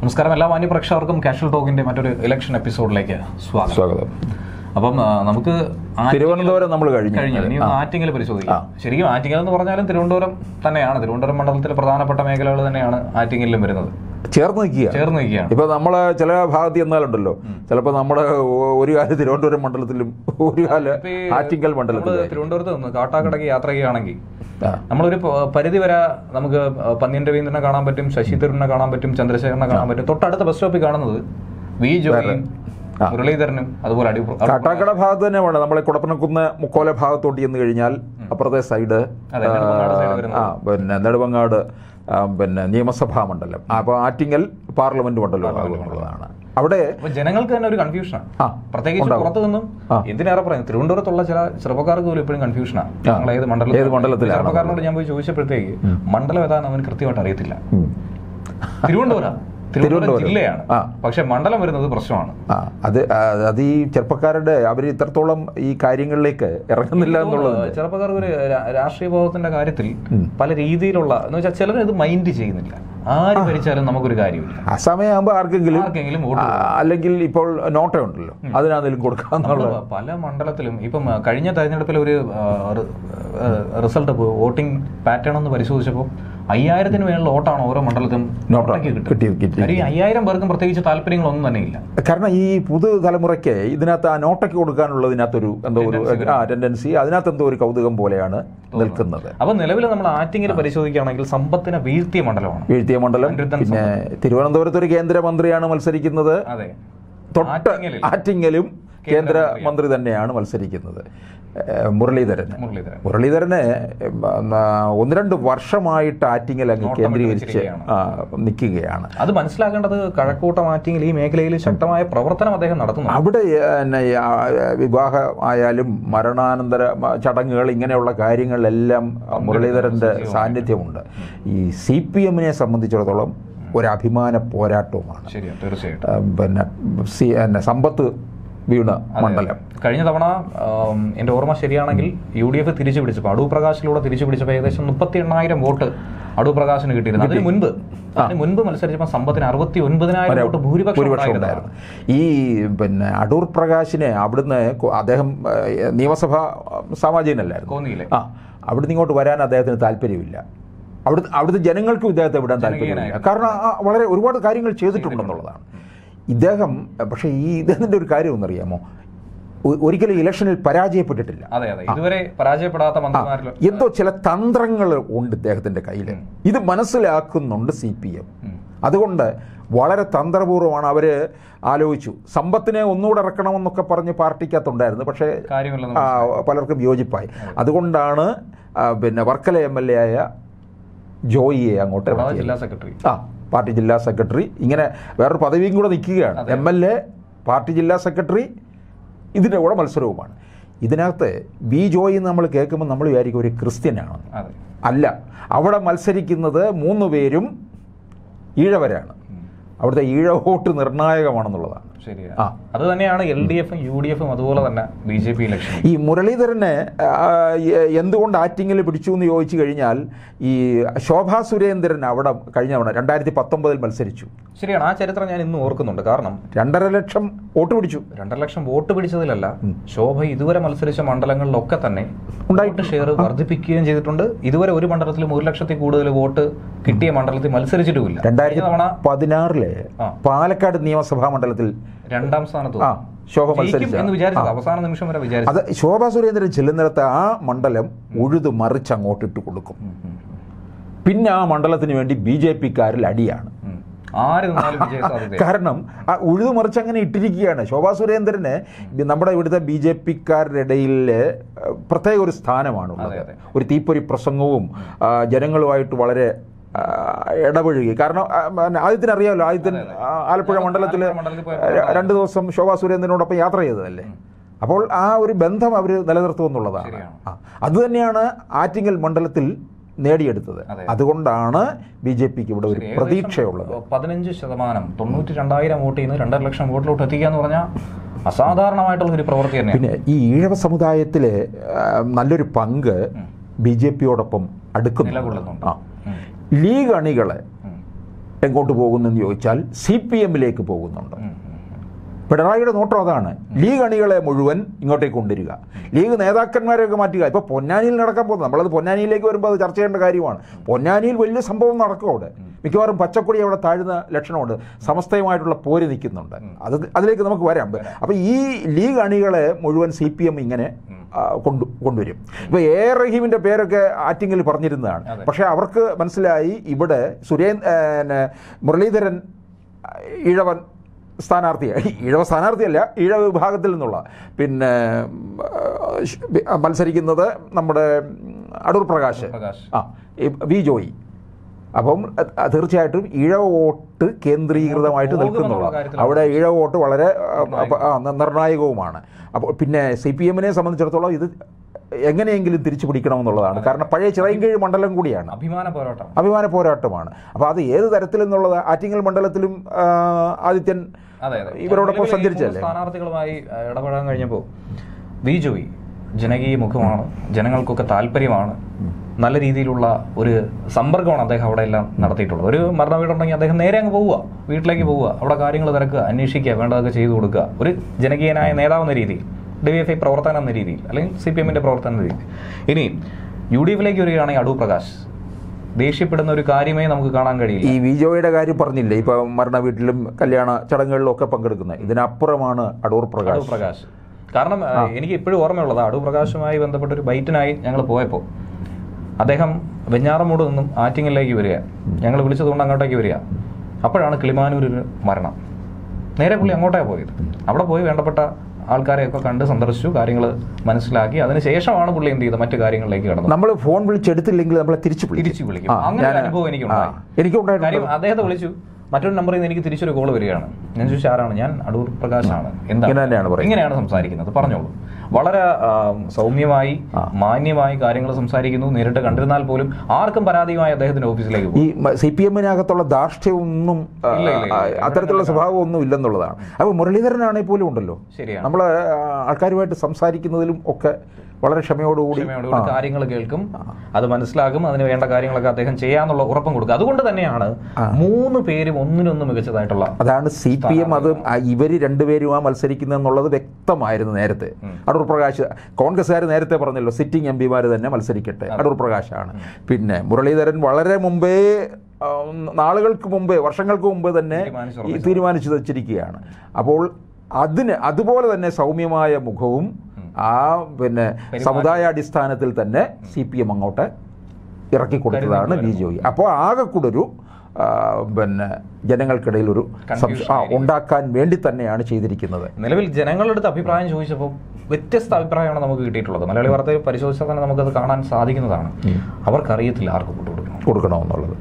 നമസ്കാരം, എല്ലാ മാന്യ പ്രേക്ഷകർക്കും കാഷ്വൽ ടോക്കിന്റെ മറ്റൊരു ഇലക്ഷൻ എപ്പിസോഡിലേക്ക് സ്വാഗതം. അപ്പം നമുക്ക് തിരുവനന്തപുരം നമ്മൾ കഴിഞ്ഞു. ഇനി ആറ്റിങ്ങൽ പരിശോധിക്കാം. ശരിക്കും ആറ്റിങ്ങൽ എന്ന് പറഞ്ഞാലും തിരുവനന്തപുരം തന്നെയാണ്. തിരുവനന്തപുരം മണ്ഡലത്തിലെ പ്രധാനപ്പെട്ട മേഖലകൾ തന്നെയാണ് ആറ്റിങ്ങലിലും വരുന്നത്. ചേർന്ന് നിൽക്കുകയാണ്. ഇപ്പൊ നമ്മള് ചില ഭാഗത്ത് ചെന്നാലുണ്ടല്ലോ, ചിലപ്പോ നമ്മുടെ ഒരു കാലം തിരുവനന്തപുരം മണ്ഡലത്തിലും ഒരു കാലം ആറ്റിങ്ങൽ മണ്ഡലത്തിലും. തിരുവനന്തപുരത്ത് നിന്ന് കാട്ടാക്കടയ്ക്ക് യാത്ര ചെയ്യുകയാണെങ്കിൽ നമ്മളൊരു പരിധി വരെ നമുക്ക് പന്ന്യൻ രവീന്ദ്രനെ കാണാൻ പറ്റും, ശശി തരൂരിനെ കാണാൻ പറ്റും, ചന്ദ്രശേഖരനെ കാണാൻ പറ്റും. തൊട്ടടുത്ത ബസ് സ്റ്റോപ്പിൽ കാണുന്നത് വി ജോയിയും മുരളീധരനും അതുപോലെ കാട്ടാക്കട ഭാഗത്ത് തന്നെ വേണം. നമ്മളെ കുടപ്പനക്കുന്ന് മുക്കോല ഭാഗത്തോട്ട് ചെന്ന് കഴിഞ്ഞാൽ അപ്പുറത്തെ സൈഡ് പിന്നെ നെടുമങ്ങാട് പിന്നെ നിയമസഭാ മണ്ഡലം, അപ്പോൾ ആറ്റിങ്ങൽ പാർലമെന്റ് മണ്ഡലമാണ്. അവിടെ ജനങ്ങൾക്ക് തന്നെ ഒരു കൺഫ്യൂഷനാണ്, പ്രത്യേകിച്ച് പുറത്തു നിന്നും. എന്തിനേറെ പറയുന്നത്, തിരുവനന്തപുരത്തുള്ള ചില ചെറുപ്പക്കാർക്ക് പോലും ഇപ്പോഴും കൺഫ്യൂഷനാണ്. ഏത് മണ്ഡലത്തിൽ ചെറുപ്പക്കാരനോട് ഞാൻ പോയി ചോദിച്ചപ്പോഴത്തേക്ക് മണ്ഡലം ഏതാണെന്ന് അവന് കൃത്യമായിട്ട് അറിയത്തില്ല. തിരുവനന്തപുരം ജില്ലയാണ്, പക്ഷെ മണ്ഡലം വരുന്നത് പ്രശ്നമാണ്. അത് ഈ ചെറുപ്പക്കാരുടെ അവർ ഇത്രത്തോളം ഈ കാര്യങ്ങളിലേക്ക് ഇറങ്ങുന്നില്ല എന്നുള്ളത്. ചെറുപ്പക്കാർക്ക് ഒരു രാഷ്ട്രീയ ബോധത്തിന്റെ കാര്യത്തിൽ പല രീതിയിലുള്ള എന്ന് വെച്ചാൽ ചിലർ ഇത് മൈൻഡ് ചെയ്യുന്നില്ല. ആര് ഭരിച്ചാലും നമുക്കൊരു കാര്യമില്ല. ആ സമയമാകുമ്പോൾ ആർക്കെങ്കിലും അല്ലെങ്കിൽ ഇപ്പോൾ നോട്ട ഉണ്ടല്ലോ, അതിനാണെങ്കിലും കൊടുക്കാന്നുള്ള പല മണ്ഡലത്തിലും. ഇപ്പം കഴിഞ്ഞ തെരഞ്ഞെടുപ്പിൽ ഒരു റിസൾട്ട് വോട്ടിംഗ് പാറ്റേൺ ഒന്ന് പരിശോധിച്ചപ്പോൾ 5000-ന് മേലുള്ള വോട്ടാണ് ഓരോ മണ്ഡലത്തിലും കിട്ടിയത്. 5000 പേർക്കും പ്രത്യേകിച്ച് താല്പര്യങ്ങളൊന്നും തന്നെ ഇല്ല. കാരണം ഈ പുതുതലമുറയ്ക്ക് ഇതിനകത്ത് ആ നോട്ടയ്ക്ക് കൊടുക്കാനുള്ളതിനകത്തൊരു എന്തോ ഒരു ടെൻഡൻസി, അതിനകത്ത് എന്തോ ഒരു കൗതുകം പോലെയാണ് നിൽക്കുന്നത്. അപ്പൊ നിലവിൽ നമ്മൾ ആറ്റിങ്ങൽ പരിശോധിക്കുകയാണെങ്കിൽ സമ്പത്തിനെ വീഴ്ത്തിയ മണ്ഡലമാണ്. പിന്നെ തിരുവനന്തപുരത്ത് ഒരു കേന്ദ്രമന്ത്രിയാണ് മത്സരിക്കുന്നത്. തൊട്ട് ആറ്റിങ്ങലും കേന്ദ്രമന്ത്രി തന്നെയാണ് മത്സരിക്കുന്നത്, മുരളീധരന് 1-2 വർഷമായിട്ട് ആറ്റിങ്ങൽ അങ്ങ് കേന്ദ്രീകരിച്ച് നിൽക്കുകയാണ്. അത് മനസ്സിലാക്കേണ്ടത് കഴക്കൂട്ടം ആറ്റിങ്ങൽ ഈ മേഖലയിൽ ശക്തമായ പ്രവർത്തനം അദ്ദേഹം നടത്തുന്നു. അവിടെ വിവാഹമായാലും മരണാനന്തര ചടങ്ങുകൾ ഇങ്ങനെയുള്ള കാര്യങ്ങളിലെല്ലാം മുരളീധരന്റെ സാന്നിധ്യമുണ്ട്. ഈ CPM-നെ സംബന്ധിച്ചിടത്തോളം ഒരു അഭിമാന പോരാട്ടവുമാണ്. പിന്നെ സമ്പത്ത് വീണ മണ്ഡലം കഴിഞ്ഞ തവണ എൻ്റെ ഓർമ്മ ശരിയാണെങ്കിൽ UDF തിരിച്ചു പിടിച്ചപ്പോൾ അടൂർ പ്രകാശിലൂടെ തിരിച്ചു പിടിച്ചപ്പോൾ ഏകദേശം 38,000 വോട്ട് അടൂർ പ്രകാശിന് കിട്ടിയിരുന്നു. അതിന് മുൻപ് മത്സരിച്ചപ്പോൾ സമ്പത്തിന് 69,000 വോട്ട് ഭൂരിപക്ഷം ഉണ്ടായിരുന്നു. ഈ പിന്നെ അടൂർ പ്രകാശിനെ അവിടുന്ന് അദ്ദേഹം നിയമസഭാ സാമാജികനല്ലായിരുന്നു. അവിടുന്ന് ഇങ്ങോട്ട് വരാൻ അദ്ദേഹത്തിന് താല്പര്യമില്ല. അവിടുത്തെ ജനങ്ങൾക്കും ഇദ്ദേഹത്തെ വിടാൻ താല്പര്യമില്ല. കാരണം വളരെ ഒരുപാട് കാര്യങ്ങൾ ചെയ്തിട്ടുണ്ടെന്നുള്ളതാണ് ഇദ്ദേഹം. പക്ഷേ ഈ ഇദ്ദേഹത്തിൻ്റെ ഒരു കാര്യം ഒന്നറിയാമോ, ഒരിക്കലും ഇലക്ഷനിൽ പരാജയപ്പെട്ടിട്ടില്ല. ഇതുവരെ പരാജയപ്പെടാത്ത മന്ത്രിമാരിൽ എന്തോ ചില തന്ത്രങ്ങൾ ഉണ്ട് ഇദ്ദേഹത്തിൻ്റെ കയ്യിൽ. ഇത് മനസ്സിലാക്കുന്നുണ്ട് CPM. അതുകൊണ്ട് വളരെ തന്ത്രപൂർവ്വമാണ് അവർ ആലോചിച്ചു. സമ്പത്തിനെ ഒന്നുകൂടെ ഇറക്കണമെന്നൊക്കെ പറഞ്ഞ് പാർട്ടിക്കകത്തുണ്ടായിരുന്നു, പക്ഷേ പലർക്കും വിയോജിപ്പായി. അതുകൊണ്ടാണ് പിന്നെ വർക്കല MLA ആയ ജോയിയെ അങ്ങോട്ട് പാർട്ടി ജില്ലാ സെക്രട്ടറി, ഇങ്ങനെ വേറൊരു പദവിയും കൂടെ നിൽക്കുകയാണ്. MLA, പാർട്ടി ജില്ലാ സെക്രട്ടറി, ഇതിൻ്റെ കൂടെ മത്സരവുമാണ്. ഇതിനകത്ത് വി ജോയി നമ്മൾ കേൾക്കുമ്പോൾ നമ്മൾ വിചാരിക്കും ഒരു ക്രിസ്ത്യനാണ്. അല്ല, അവിടെ മത്സരിക്കുന്നത് 3 പേരും ഈഴവരാണ്. അവിടുത്തെ ഈഴ വോട്ട് നിർണായകമാണെന്നുള്ളതാണ്. അത് തന്നെയാണ് LDF-ഉം UDF-ഉം അതുപോലെ തന്നെ BJP ഇലക്ഷൻ. ഈ മുരളീധരനെ എന്തുകൊണ്ട് ആറ്റിങ്ങൽ പിടിച്ചു എന്ന് ചോദിച്ചു കഴിഞ്ഞാൽ, ഈ ശോഭാ സുരേന്ദ്രൻ അവിടെ കഴിഞ്ഞ തവണ 2019 മത്സരിച്ചു. ശരിയാണ്, ആ ചരിത്രം ഞാൻ ഇന്ന് ഓർക്കുന്നുണ്ട്. കാരണം 2.5 ലക്ഷം വോട്ട് പിടിച്ചു. 2.5 ലക്ഷം വോട്ട് പിടിച്ചതിലല്ല, ശോഭ ഇതുവരെ മത്സരിച്ച മണ്ഡലങ്ങളിലൊക്കെ തന്നെ ഉണ്ടായിട്ട് ഷെയർ വർദ്ധിപ്പിക്കുകയും ചെയ്തിട്ടുണ്ട്. ഇതുവരെ ഒരു മണ്ഡലത്തിലും 1 ലക്ഷത്തിൽ കൂടുതൽ വോട്ട് കിട്ടിയ മണ്ഡലത്തിൽ മത്സരിച്ചിട്ടുമില്ല. 2016 പാലക്കാട് നിയമസഭാ മണ്ഡലത്തിൽ 2ാം സ്ഥാനത്ത് ശോഭ മത്സരിച്ചു എന്ന് വിചാരിച്ചത്, അവസാന നിമിഷം വരെ വിചാരിച്ചു. അത് ശോഭാ സുരേന്ദ്രൻ ചെല്ലുന്നിടത്ത് ആ മണ്ഡലം ഉഴുതു മറിച്ച് അങ്ങോട്ടിട്ട് കൊടുക്കും. പിന്നെ ആ മണ്ഡലത്തിന് വേണ്ടി BJP-ക്കാരിൽ അടിയാണ്. കാരണം ആ ഉഴുതു മറിച്ച് അങ്ങനെ ഇട്ടിരിക്കുകയാണ്. ശോഭാ സുരേന്ദ്രന് നമ്മുടെ ഇവിടുത്തെ BJP-ക്കാരുടെ ഇടയിൽ പ്രത്യേക ഒരു സ്ഥാനമാണുള്ളത്. ഒരു തീപ്പൊരി പ്രസംഗവും ജനങ്ങളുമായിട്ട് വളരെ ഇടപഴകി. കാരണം ആദ്യത്തിന് അറിയാമല്ലോ, ആദ്യത്തിന് ആലപ്പുഴ മണ്ഡലത്തിൽ 2 ദിവസം ശോഭാ സുരേന്ദ്രനോടൊപ്പം യാത്ര ചെയ്തതല്ലേ. അപ്പോൾ ആ ഒരു ബന്ധം അവർ നിലനിർത്തുമെന്നുള്ളതാണ്. അതുതന്നെയാണ് ആറ്റിങ്ങൽ മണ്ഡലത്തിൽ നേടിയെടുത്തത്. അതുകൊണ്ടാണ് BJP-ക്ക് ഇവിടെ ഒരു പ്രതീക്ഷയുള്ളത്. 15% 92,000 വോട്ടിൽ നിന്ന് 2.5 ലക്ഷം വോട്ടിലോട്ട് എത്തിക്കുക എന്ന് പറഞ്ഞാൽ അസാധാരണമായിട്ടുള്ള ഒരു പ്രവൃത്തി തന്നെ. പിന്നെ ഈ ഈഴവ സമുദായത്തിലെ നല്ലൊരു പങ്ക് BJP-യോടൊപ്പം അടുക്കുന്നു. ലീഗ് അണികളെ എങ്ങോട്ട് പോകുന്നെന്ന് ചോദിച്ചാൽ CPM-ലേക്ക് പോകുന്നുണ്ട്. പിണറായിയുടെ നോട്ടം അതാണ്. ലീഗ് അണികളെ മുഴുവൻ ഇങ്ങോട്ടേക്ക് കൊണ്ടുവരിക, ലീഗ് നേതാക്കന്മാരെയൊക്കെ മാറ്റുക. ഇപ്പോൾ പൊന്നാനിയിൽ നടക്കാൻ പോകുന്നത്, നമ്മളത് പൊന്നാനിയിലേക്ക് വരുമ്പോൾ അത് ചർച്ച ചെയ്യേണ്ട കാര്യമാണ്. പൊന്നാനിയിൽ വലിയ സംഭവം നടക്കും. അവിടെ മിക്കവാറും പച്ചക്കൊടി അവിടെ താഴ്ന്ന ലക്ഷണമുണ്ട്. സമസ്തയുമായിട്ടുള്ള പോര് നിൽക്കുന്നുണ്ട്. അതിലേക്ക് നമുക്ക് വരാം. അപ്പോൾ ഈ ലീഗ് അണികളെ മുഴുവൻ CPM ഇങ്ങനെ കൊണ്ടുവരും. ഇപ്പോൾ റഹീമിൻ്റെ പേരൊക്കെ ആറ്റിങ്ങിൽ പറഞ്ഞിരുന്നതാണ്. പക്ഷേ അവർക്ക് മനസ്സിലായി ഇവിടെ മുരളീധരൻ ഈഴവൻ സ്ഥാനാർത്ഥിയല്ല, ഈഴവ വിഭാഗത്തിൽ നിന്നുള്ള പിന്നെ മത്സരിക്കുന്നത് നമ്മുടെ അടൂർ പ്രകാശ്, വി ജോയി. അപ്പം തീർച്ചയായിട്ടും ഈഴവ വോട്ട് കേന്ദ്രീകൃതമായിട്ട് നിൽക്കുന്നുള്ള, അവിടെ ഈഴവ വോട്ട് വളരെ നിർണായകവുമാണ്. അപ്പോൾ പിന്നെ CPM-നെ സംബന്ധിച്ചിടത്തോളം ഇത് എങ്ങനെയെങ്കിലും തിരിച്ചു പിടിക്കണമെന്നുള്ളതാണ്. കാരണം പഴയ ചിറയൻകീഴ് മണ്ഡലം കൂടിയാണ്, അഭിമാന പോരാട്ടമാണ്. അപ്പോൾ അത് ഏത് തരത്തിൽ എന്നുള്ളത് ആറ്റിങ്ങൽ മണ്ഡലത്തിലും ആദിത്യൻ ഇവരോടൊപ്പം സഞ്ചരിച്ചല്ലേ. സ്ഥാനാർത്ഥികളുമായി ഇടപെടാൻ കഴിഞ്ഞപ്പോൾ വി ജോയി ജനകീയ മുഖമാണ്, ജനങ്ങൾക്കൊക്കെ താല്പര്യമാണ്, നല്ല രീതിയിലുള്ള ഒരു സമ്പർക്കമാണ് അദ്ദേഹം അവിടെ എല്ലാം നടത്തിയിട്ടുള്ളത്. ഒരു മരണ വീടുണ്ടെങ്കിൽ അദ്ദേഹം നേരെ അങ്ങ് പോവുക, വീട്ടിലേക്ക് പോവുക, അവിടെ കാര്യങ്ങൾ തിരക്കുക, അന്വേഷിക്കുക, വേണ്ടതൊക്കെ ചെയ്തു കൊടുക്കുക. ഒരു ജനകീയനായ നേതാവെന്ന രീതിയിൽ, DYFI പ്രവർത്തനം എന്ന രീതിയിൽ, അല്ലെങ്കിൽ CPM-ന്റെ പ്രവർത്തനം എന്ന രീതിയിൽ. ഇനി UDF-ലേക്ക് വരികയാണെങ്കിൽ അടൂർ പ്രകാശ് ദേഷ്യപ്പെടുന്ന ഒരു കാര്യമേ നമുക്ക് കാണാൻ കഴിയില്ല. ഈ വി ജോയുടെ കാര്യം പറഞ്ഞില്ലേ, ഇപ്പൊ മരണ വീട്ടിലും കല്യാണ ചടങ്ങുകളിലും ഒക്കെ പങ്കെടുക്കുന്നത്. ഇതിനപ്പുറമാണ് അടൂർ പ്രകാശ്. കാരണം എനിക്ക് ഇപ്പോഴും ഓർമ്മയുള്ളത്, അടൂർ പ്രകാശുമായി ബന്ധപ്പെട്ട ഒരു ബൈറ്റിനായി ഞങ്ങൾ പോയപ്പോൾ അദ്ദേഹം വെഞ്ഞാറമൂട് നിന്നും ആറ്റിങ്ങലിലേക്ക് വരിക, ഞങ്ങൾ വിളിച്ചതുകൊണ്ട് അങ്ങോട്ടേക്ക് വരിക. അപ്പോഴാണ് കിളിമാനൂരിൽ മരണം. നേരെ പുള്ളി അങ്ങോട്ടേ പോയത്. അവിടെ പോയി വേണ്ടപ്പെട്ട ആൾക്കാരെയൊക്കെ കണ്ട് സന്ദർശിച്ചു, കാര്യങ്ങൾ മനസ്സിലാക്കി. അതിനുശേഷമാണ് പുള്ളി എന്ത് ചെയ്തത്, മറ്റു കാര്യങ്ങളിലേക്ക് കടന്നു. നമ്മൾ ഫോൺ വിളിച്ചെടുത്തില്ലെങ്കിൽ നമ്മളെ തിരിച്ചു വിളിക്കും. അങ്ങനെ ഒരു അനുഭവം എനിക്കുണ്ടായി. കാര്യം അദ്ദേഹത്തെ വിളിച്ചു, മറ്റൊരു നമ്പറിൽ നിന്ന് എനിക്ക് തിരിച്ചൊരു കോൾ വരികയാണ്. ഞാൻ ചോദിച്ചു ആരാണ്, ഞാൻ അടൂർ പ്രകാശാണ്. ഇങ്ങനെയാണ് സംസാരിക്കുന്നത്, പറഞ്ഞോളൂ. വളരെ സൗമ്യമായി മാന്യമായി കാര്യങ്ങൾ സംസാരിക്കുന്നു. നേരിട്ട് കണ്ടിരുന്നാൽ പോലും ആർക്കും പരാതിയുമായി അദ്ദേഹത്തിന്റെ ഓഫീസിലേക്ക് പോകും. ഈ CPM-നകത്തുള്ള ധാർഷ്ട്യമൊന്നും അത്തരത്തിലുള്ള സ്വഭാവം ഒന്നും ഇല്ലെന്നുള്ളതാണ്. അപ്പോൾ മുരളീധരനാണെങ്കിൽ പോലും ഉണ്ടല്ലോ, ശരിയാണ്, നമ്മൾ ആൾക്കാരുമായിട്ട് സംസാരിക്കുന്നതിലും ഒക്കെ വളരെ ക്ഷമയോടുകൂടി കാര്യങ്ങൾ കേൾക്കും, അത് മനസ്സിലാക്കും, അതിന് വേണ്ട കാര്യങ്ങളൊക്കെ അദ്ദേഹം ചെയ്യാന്നുള്ള ഉറപ്പും കൊടുക്കും. അതുകൊണ്ട് തന്നെയാണ് 3 പേരും ഒന്നിനൊന്ന് മികച്ചതായിട്ടുള്ള, അതാണ് CPM. അത് ഇവർ രണ്ടുപേരും മത്സരിക്കുന്നതെന്നുള്ളത് വ്യക്തമായിരുന്നു നേരത്തെ. അടൂർ പ്രകാശ്, കോൺഗ്രസ്സുകാർ നേരത്തെ പറഞ്ഞല്ലോ സിറ്റിംഗ് MP-മാർ തന്നെ മത്സരിക്കട്ടെ, അടൂർ പ്രകാശാണ്. പിന്നെ മുരളീധരൻ വളരെ മുമ്പേ, നാളുകൾക്ക് മുമ്പേ, വർഷങ്ങൾക്ക് മുമ്പേ തന്നെ തീരുമാനിച്ചു വച്ചിരിക്കുകയാണ്. അപ്പോൾ അതുപോലെ തന്നെ സൗമ്യമായ മുഖവും പിന്നെ സമുദായാടിസ്ഥാനത്തിൽ തന്നെ CPM അങ്ങോട്ട് ഇറക്കിക്കൊടുത്തതാണ് വി ജോയി. അപ്പോൾ ആകെക്കൂടൊരു പിന്നെ ജനങ്ങൾക്കിടയിൽ ഒരു ഉണ്ടാക്കാൻ വേണ്ടി തന്നെയാണ് ചെയ്തിരിക്കുന്നത്. നിലവിൽ ജനങ്ങളുടെ അടുത്ത് അഭിപ്രായം ചോദിച്ചപ്പോൾ വ്യത്യസ്ത അഭിപ്രായമാണ് നമുക്ക് കിട്ടിയിട്ടുള്ളത്. മലയാളി വാർത്തയിൽ പരിശോധിച്ചാൽ തന്നെ നമുക്കത് കാണാൻ സാധിക്കുന്നതാണ്. അവർക്കറിയത്തില്ല ആർക്ക് കൊടുക്കണമെന്നുള്ളത്.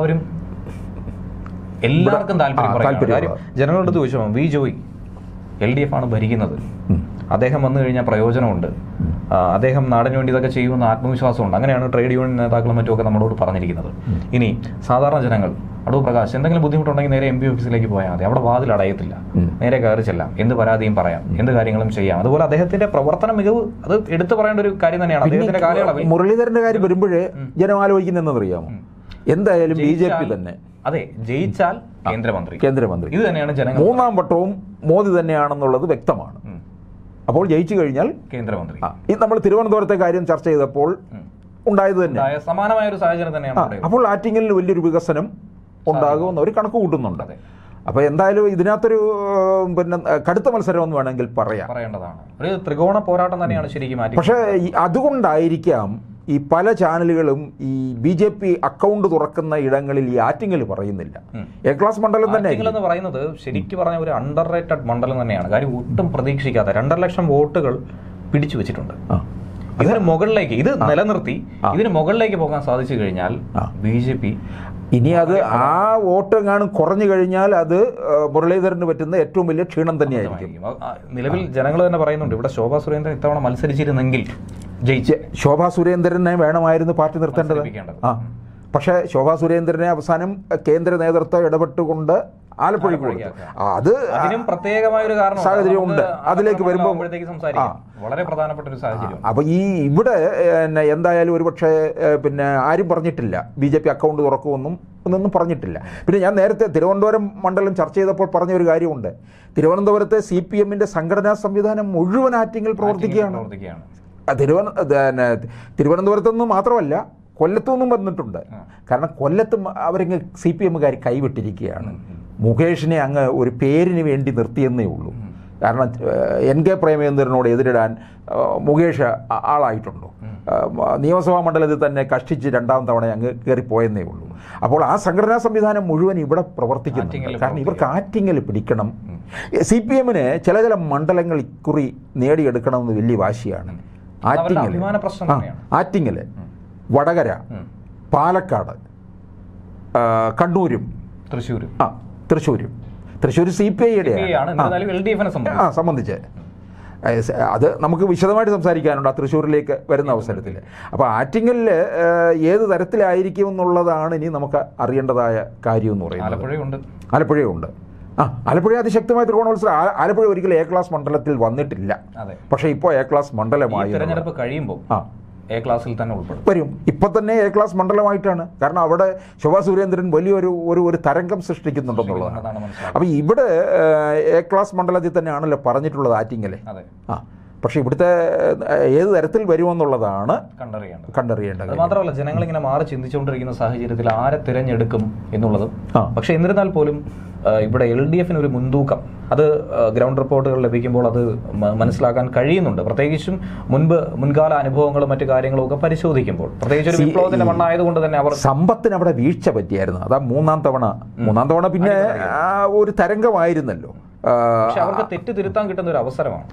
എല്ലാവർക്കും താല്പര്യം. ജനങ്ങളുടെ അടുത്ത് ചോദിച്ചപ്പോൾ വി ജോയി LDF ആണ് ഭരിക്കുന്നത്, അദ്ദേഹം വന്നു കഴിഞ്ഞാൽ പ്രയോജനമുണ്ട്, അദ്ദേഹം നാടിന് വേണ്ടി ഇതൊക്കെ ചെയ്യുമെന്ന് ആത്മവിശ്വാസമുണ്ട്. അങ്ങനെയാണ് ട്രേഡ് യൂണിയൻ നേതാക്കളും മറ്റുമൊക്കെ നമ്മളോട് പറഞ്ഞിരിക്കുന്നത്. ഇനി സാധാരണ ജനങ്ങൾ, അടൂർ പ്രകാശ് എന്തെങ്കിലും ബുദ്ധിമുട്ടുണ്ടെങ്കിൽ നേരെ MP ഓഫീസിലേക്ക് പോയാൽ മതി, അവിടെ വാതിൽ അടയത്തില്ല, നേരെ കയറി ചെല്ലാം, എന്ത് പരാതിയും പറയാം, എന്ത് കാര്യങ്ങളും ചെയ്യാം. അതുപോലെ അദ്ദേഹത്തിന്റെ പ്രവർത്തന മികവ് അത് എടുത്തു പറയേണ്ട ഒരു കാര്യം തന്നെയാണ്. അദ്ദേഹത്തിന്റെ കാലയളവിൽ മുരളീധരന്റെ കാര്യം വരുമ്പോഴേ ജനം ആലോചിക്കുന്നതെന്നറിയാമോ, എന്തായാലും BJP തന്നെ, അതെ, ജയിച്ചാൽ കേന്ദ്രമന്ത്രി, ഇത് തന്നെയാണ് ജനങ്ങൾ. 3ാം വട്ടവും മോദി തന്നെയാണെന്നുള്ളത് വ്യക്തമാണ്. അപ്പോൾ ജയിച്ചു കഴിഞ്ഞാൽ കേന്ദ്രമന്ത്രി. നമ്മൾ തിരുവനന്തപുരത്തെ കാര്യം ചർച്ച ചെയ്തപ്പോൾ ഉണ്ടായത് തന്നെ സമാനമായ ഒരു സാഹചര്യം തന്നെയാണ്. അപ്പോൾ ആറ്റിങ്ങലിൽ വലിയൊരു വികസനം ഉണ്ടാകുമെന്ന് അവർ കണക്ക് കൂട്ടുന്നുണ്ട്. അപ്പോൾ എന്തായാലും ഇതിനകത്തൊരു പിന്നെ കടുത്ത മത്സരം എന്ന് വേണമെങ്കിൽ പറയേണ്ടതാണ്. ഒരു ത്രികോണ പോരാട്ടം തന്നെയാണ് ശരിക്കും. പക്ഷേ അതുകൊണ്ടായിരിക്കാം ഈ പല ചാനലുകളും ഈ BJP അക്കൗണ്ട് തുറക്കുന്ന ഇടങ്ങളിൽ ഈ ആറ്റിങ്ങൽ പറയുന്നില്ല. A ക്ലാസ് മണ്ഡലം തന്നെ എന്ന് പറയുന്നത് ശരിക്കും പറഞ്ഞ ഒരു അണ്ടർ റേറ്റഡ് മണ്ഡലം തന്നെയാണ്. കാര്യം ഒട്ടും പ്രതീക്ഷിക്കാത്ത 2.5 ലക്ഷം വോട്ടുകൾ പിടിച്ചു വെച്ചിട്ടുണ്ട്. ഇതിന് മുകളിലേക്ക് ഇത് നിലനിർത്തി ഇതിന് മുകളിലേക്ക് പോകാൻ സാധിച്ചു കഴിഞ്ഞാൽ BJP ഇനി അത് ആ വോട്ട് എങ്ങാനും കുറഞ്ഞു കഴിഞ്ഞാൽ അത് മുരളീധരന് പറ്റുന്ന ഏറ്റവും വലിയ ക്ഷീണം തന്നെയായിരിക്കും. നിലവിൽ ജനങ്ങൾ തന്നെ പറയുന്നുണ്ട്, ഇവിടെ ശോഭാ സുരേന്ദ്രൻ ഇത്തവണ മത്സരിച്ചിരുന്നെങ്കിൽ ജയിച്ച് ശോഭാ സുരേന്ദ്രനെ വേണമായിരുന്നു പാർട്ടി നിർത്തേണ്ടത്. പക്ഷേ ശോഭാ സുരേന്ദ്രനെ അവസാനം കേന്ദ്ര നേതൃത്വം ഇടപെട്ടുകൊണ്ട് ആലപ്പുഴയ്ക്ക് കൊടുത്തു. അത് പ്രത്യേകമായ ഒരു സാഹചര്യമുണ്ട്. അതിലേക്ക് വരുമ്പോൾ വളരെ പ്രധാനപ്പെട്ട ഒരു സാഹചര്യം. അപ്പോൾ ഇവിടെ എന്തായാലും ഒരുപക്ഷെ പിന്നെ ആരും പറഞ്ഞിട്ടില്ല BJP അക്കൗണ്ട് തുറക്കുമെന്നും ഒന്നും പറഞ്ഞിട്ടില്ല. പിന്നെ ഞാൻ നേരത്തെ തിരുവനന്തപുരം മണ്ഡലം ചർച്ച ചെയ്തപ്പോൾ പറഞ്ഞ ഒരു കാര്യമുണ്ട്. തിരുവനന്തപുരത്തെ CPMന്റെ സംഘടനാ സംവിധാനം മുഴുവൻ ആറ്റിങ്ങിൽ പ്രവർത്തിക്കുകയാണ്. തിരുവനന്തപുരത്തുനിന്ന് മാത്രമല്ല, കൊല്ലത്തുനിന്നും വന്നിട്ടുണ്ട്. കാരണം കൊല്ലത്തും അവരങ്ങ് CPMകാർ കൈവിട്ടിരിക്കുകയാണ്. മുകേഷിനെ അങ്ങ് ഒരു പേരിന് വേണ്ടി നിർത്തിയെന്നേ ഉള്ളൂ. കാരണം NK പ്രേമചന്ദ്രനോട് എതിരിടാൻ മുകേഷ് ആളായിട്ടുണ്ടോ? നിയമസഭാ മണ്ഡലത്തിൽ തന്നെ കഷ്ടിച്ച് 2ാം തവണ അങ്ങ് കയറിപ്പോയെന്നേ ഉള്ളൂ. അപ്പോൾ ആ സംഘടനാ സംവിധാനം മുഴുവൻ ഇവിടെ പ്രവർത്തിക്കുന്നുണ്ട്. കാരണം ഇവർക്ക് ആറ്റിങ്ങൽ പിടിക്കണം. CPMന് ചില മണ്ഡലങ്ങൾ ഇക്കുറി നേടിയെടുക്കണമെന്ന് വലിയ വാശിയാണ്. ആറ്റിങ്ങൽ, വടകര, പാലക്കാട്, കണ്ണൂരും തൃശ്ശൂർ CPIയുടെ സംബന്ധിച്ച് അത് നമുക്ക് വിശദമായിട്ട് സംസാരിക്കാനുണ്ട് ആ തൃശ്ശൂരിലേക്ക് വരുന്ന അവസരത്തിൽ. അപ്പോൾ ആറ്റിങ്ങലിൽ ഏത് തരത്തിലായിരിക്കും എന്നുള്ളതാണ് ഇനി നമുക്ക് അറിയേണ്ടതായ കാര്യം എന്ന് പറയുന്നത്. ആലപ്പുഴയുണ്ട്. ആലപ്പുഴ അതിശക്തമായ ത്രികോണമത്സരം. ആലപ്പുഴ ഒരിക്കലും A ക്ലാസ് മണ്ഡലത്തിൽ വന്നിട്ടില്ല. പക്ഷേ ഇപ്പോൾ A ക്ലാസ് മണ്ഡലമായി തെരഞ്ഞെടുപ്പ് കഴിയുമ്പോൾ A ക്ലാസ്സിൽ തന്നെ വരും. ഇപ്പം തന്നെ A ക്ലാസ് മണ്ഡലമായിട്ടാണ്. കാരണം അവിടെ ശോഭാ സുരേന്ദ്രൻ വലിയൊരു തരംഗം സൃഷ്ടിക്കുന്നുണ്ടെന്നുള്ളതാണ്. അപ്പം ഇവിടെ A ക്ലാസ് മണ്ഡലത്തിൽ തന്നെയാണല്ലോ പറഞ്ഞിട്ടുള്ളത് ആറ്റിങ്ങലെ. പക്ഷെ ഇവിടുത്തെ ഏത് തരത്തിൽ വരുമെന്നുള്ളതാണ് കണ്ടറിയേണ്ടത്. അത് മാത്രമല്ല, ജനങ്ങളിങ്ങനെ മാറി ചിന്തിച്ചുകൊണ്ടിരിക്കുന്ന സാഹചര്യത്തിൽ ആരെ തിരഞ്ഞെടുക്കും എന്നുള്ളതും. പക്ഷെ എന്നിരുന്നാൽ പോലും ഇവിടെ LDFന് ഒരു മുൻതൂക്കം അത് ഗ്രൗണ്ട് റിപ്പോർട്ടുകൾ ലഭിക്കുമ്പോൾ അത് മനസ്സിലാക്കാൻ കഴിയുന്നുണ്ട്. പ്രത്യേകിച്ചും മുൻകാല അനുഭവങ്ങളും മറ്റു കാര്യങ്ങളും ഒക്കെ പരിശോധിക്കുമ്പോൾ, പ്രത്യേകിച്ച് ഒരു വിപ്ലവത്തിന്റെ മണ്ണായതുകൊണ്ട് തന്നെ അവർ സമ്പത്തിന് അവിടെ വീഴ്ച പറ്റിയായിരുന്നു. അതാ മൂന്നാം തവണ പിന്നെ ഒരു തരംഗമായിരുന്നല്ലോ. പക്ഷെ അവർക്ക് തെറ്റ് തിരുത്താൻ കിട്ടുന്ന ഒരു അവസരമാണ്.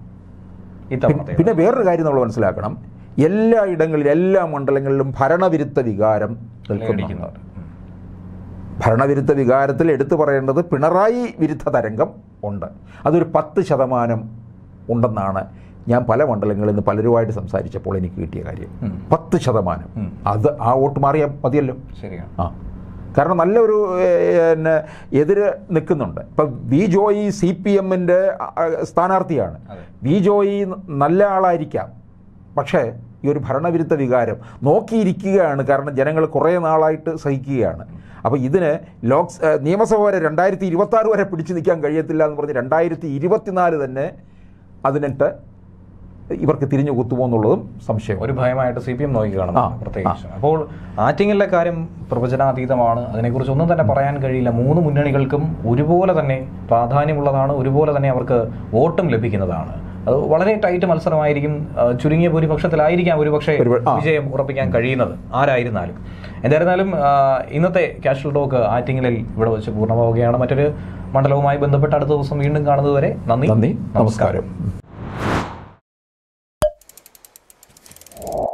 പിന്നെ വേറൊരു കാര്യം നമ്മൾ മനസ്സിലാക്കണം, എല്ലാ ഇടങ്ങളിലും എല്ലാ മണ്ഡലങ്ങളിലും ഭരണവിരുദ്ധ വികാരം നിൽക്കുന്നുണ്ട്. ഭരണവിരുദ്ധ വികാരത്തിൽ എടുത്തു പറയേണ്ടത് പിണറായി വിരുദ്ധ തരംഗം ഉണ്ട്. അതൊരു 10% ഉണ്ടെന്നാണ് ഞാൻ പല മണ്ഡലങ്ങളിൽ നിന്ന് പലരുമായിട്ട് സംസാരിച്ചപ്പോൾ എനിക്ക് കിട്ടിയ കാര്യം. 10%. അത് ആ വോട്ട് മാറിയാൽ മതിയല്ലോ. ശരിയാണ്. കാരണം നല്ലൊരു എതിര് നിൽക്കുന്നുണ്ട്. ഇപ്പം വി ജോയി CPMന്റെ സ്ഥാനാർത്ഥിയാണ്. വി ജോയി നല്ല ആളായിരിക്കാം, പക്ഷേ ഈ ഒരു ഭരണവിരുദ്ധ വികാരം നോക്കിയിരിക്കുകയാണ്. കാരണം ജനങ്ങൾ കുറേ നാളായിട്ട് സഹിക്കുകയാണ്. അപ്പോൾ ഇതിന് നിയമസഭ വരെ 2026 വരെ പിടിച്ചു നിൽക്കാൻ കഴിയത്തില്ല എന്ന് പറഞ്ഞ് 2024 തന്നെ അതിനിട്ട് ഇവർക്ക് തിരിഞ്ഞു കുത്തുമോ എന്നുള്ളതും സംശയം. ഒരു ഭയമായിട്ട് CPM നോക്കി കാണുന്നു പ്രത്യേകിച്ച്. അപ്പോൾ ആറ്റിങ്ങലിലെ കാര്യം പ്രവചനാതീതമാണ്. അതിനെക്കുറിച്ച് ഒന്നും തന്നെ പറയാൻ കഴിയില്ല. 3 മുന്നണികൾക്കും ഒരുപോലെ തന്നെ പ്രാധാന്യമുള്ളതാണ്, ഒരുപോലെ തന്നെ അവർക്ക് വോട്ടും ലഭിക്കുന്നതാണ്. അത് വളരെ ടൈറ്റ് മത്സരമായിരിക്കും. ചുരുങ്ങിയ ഭൂരിപക്ഷത്തിലായിരിക്കാം ഒരുപക്ഷെ വിജയം ഉറപ്പിക്കാൻ കഴിയുന്നത് ആരായിരുന്നാലും. എന്തായിരുന്നാലും ഇന്നത്തെ കാഷ്വൽ ടോക്ക് ആറ്റിങ്ങലിൽ ഇവിടെ വെച്ച് പൂർണ്ണമാവുകയാണ്. മറ്റൊരു മണ്ഡലവുമായി ബന്ധപ്പെട്ട് അടുത്ത ദിവസം വീണ്ടും കാണുന്നതുവരെ നന്ദി, നമസ്കാരം.